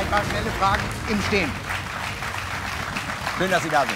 ein paar schnelle Fragen im Stehen. Schön, dass Sie da sind.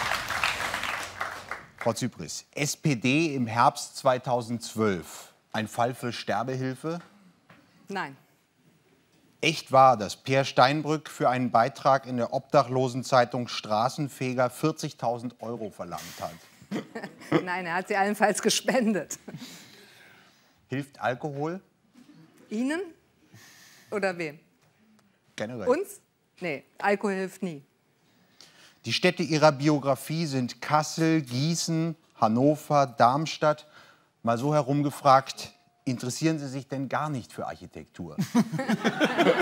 Frau Zypries, SPD im Herbst 2012. Ein Fall für Sterbehilfe? Nein. Echt wahr, dass Peer Steinbrück für einen Beitrag in der Obdachlosenzeitung Straßenfeger 40.000 € verlangt hat? Nein, er hat sie allenfalls gespendet. Hilft Alkohol? Ihnen? Oder wem? Generell. Uns? Nee, Alkohol hilft nie. Die Städte ihrer Biografie sind Kassel, Gießen, Hannover, Darmstadt. Mal so herumgefragt, interessieren Sie sich denn gar nicht für Architektur? Karlsruhe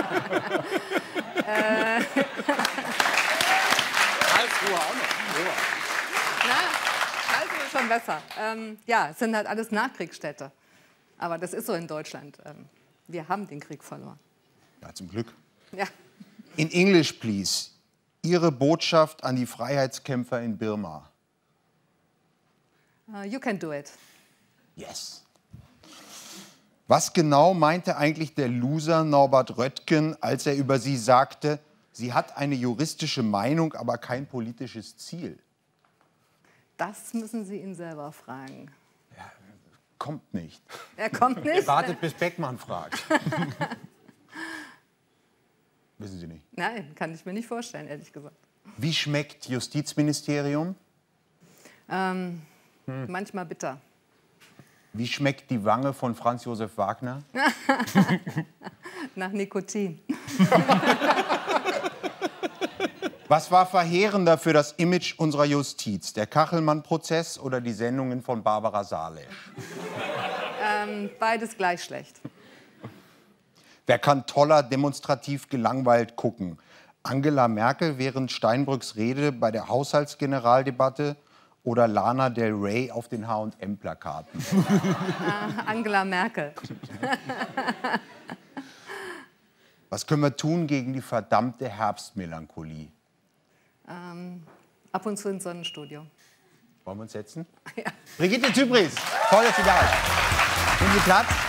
auch noch. Na, Karlsruhe ist schon besser. Ja, es sind halt alles Nachkriegsstädte. Aber das ist so in Deutschland. Wir haben den Krieg verloren. Ja, zum Glück. Ja. In English, please. Ihre Botschaft an die Freiheitskämpfer in Birma. You can do it. Yes. Was genau meinte eigentlich der Loser Norbert Röttgen, als er über Sie sagte, sie hat eine juristische Meinung, aber kein politisches Ziel? Das müssen Sie ihn selber fragen. Ja, kommt nicht. Er kommt nicht? Er wartet, bis Beckmann fragt. Wissen Sie nicht? Nein, kann ich mir nicht vorstellen, ehrlich gesagt. Wie schmeckt Justizministerium? Manchmal bitter. Wie schmeckt die Wange von Franz Josef Wagner? Nach Nikotin. Was war verheerender für das Image unserer Justiz? Der Kachelmann-Prozess oder die Sendungen von Barbara Salesch? Beides gleich schlecht. Wer kann toller demonstrativ gelangweilt gucken? Angela Merkel während Steinbrücks Rede bei der Haushaltsgeneraldebatte oder Lana Del Rey auf den H&M-Plakaten? Angela Merkel. Was können wir tun gegen die verdammte Herbstmelancholie? Ab und zu ins Sonnenstudio. Wollen wir uns setzen? Ja. Brigitte Zypries, toll, dass Sie da sind. Nehmen Sie Platz.